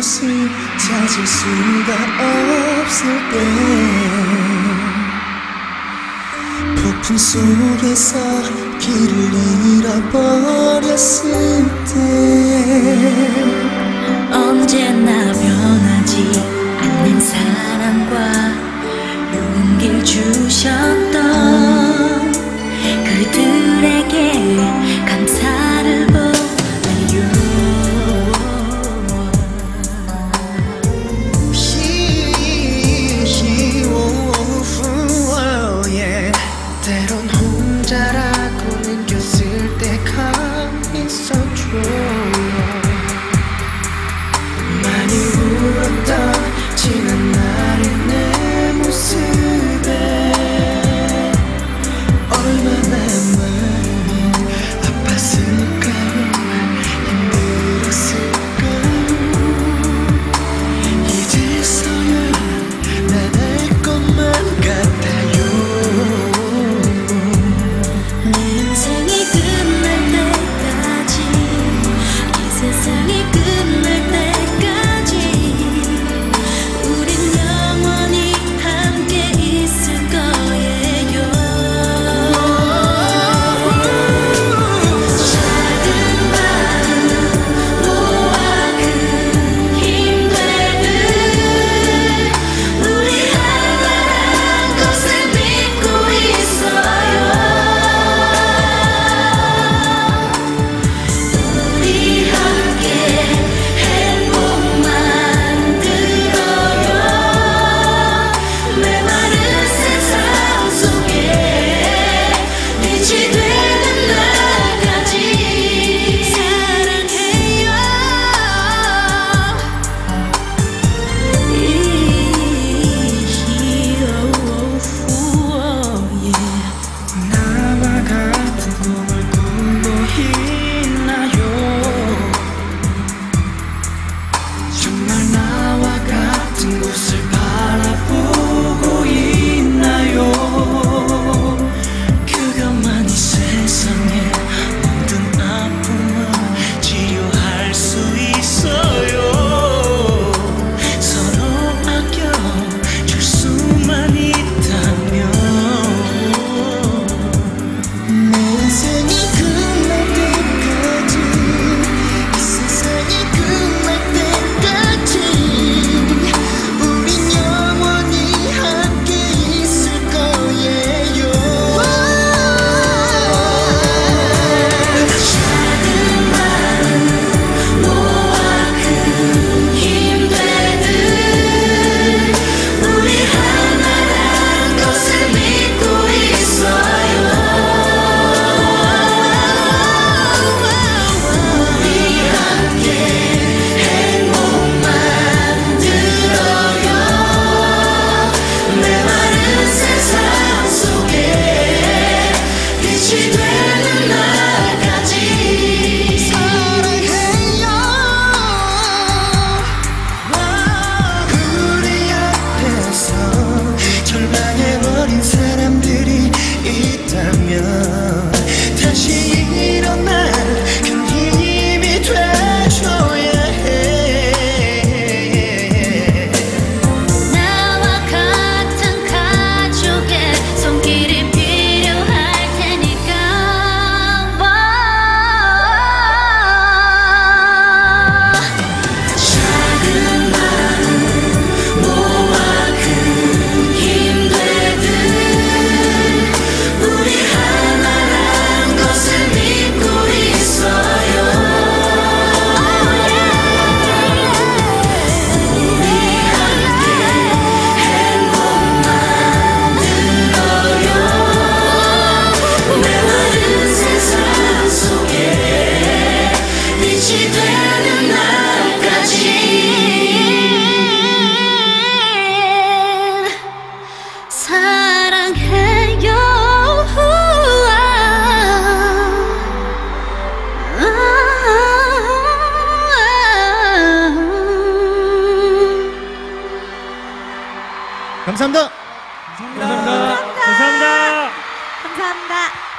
곳을 찾을 수가 없을 때 폭풍 속에서 길을 잃어버렸을 때 언제나 변하지 않는 사랑과 용기를 주셨던 그들에게 감사를 보내요. 때론 혼자라고 느꼈을 때가 있었죠. 많이 울었던 지난 날의 내 모습에 얼마나 많이 아팠을까요? 힘들었을까요? 이제서야 난 알 것만 같아요. 내 인생이 끝날 때까지, 이 세상이 끝날 때까지 우린 영원히 함께 있을 거예요. 작은 마음 모아 큰 힘 되듯 우리 할 만한 것을 믿고 있어요. 우리 함께 행복 만들어요. 메마른 세상 속에 빛이 되는 날까지 사랑해요. 나와 같은 꿈을 꾸고 있나요? 정말 나와 같은 곳을 바라보고 있나요? 그것만이 세상의 모든 아픔을 치료할 수 있어요. 서로 아껴줄 수만 있다면 내 인생이 끝날 때까지, 이 세상이 끝날 때까지 우린 영원히 함께 있을 거예요. 작은 마음 모아 큰 힘 되듯 우리 할 만한 것을 믿고 있어요. 우리 함께 행복 만들어요. 메마른 세상 속에 빛이 되는 날까지 사랑해요. 우리 앞에서 절망해버린 사람들이 있다면 다시 일어날 큰 힘이 돼줘야 해. 나와 같은 가족의 손길이 필요할 테니까 작은 마음 모아 큰 힘 되듯 우리 할 만한 것을 믿고 있어요. 우리 함께 행복 만들어요. 메마른 세상 속에 빛이 되는 날까지 사랑해요. 감사합니다. 감사합니다. 감사합니다. 감사합니다.